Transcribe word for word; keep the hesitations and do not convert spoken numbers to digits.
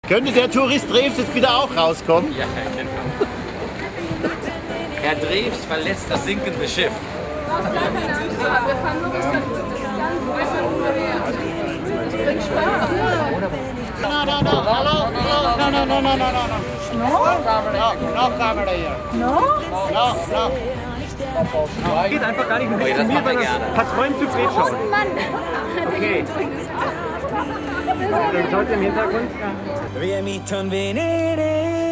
Könnte der Tourist Drews jetzt wieder auch rauskommen? Ja, genau. Herr Drews verlässt das sinkende Schiff. Wir fahren nur bis dann. Ich bin Spaß. No, no, no, hello, hello, no, no, no, no, no, no, no. No? No, no camera here. No? No, no. Geht einfach gar nicht mit Okay, das machen wir gerne. Verträumt zu spät schauen. Oh Mann. Okay. Dann schaut ihr im Hintergrund. Wir mi ton venere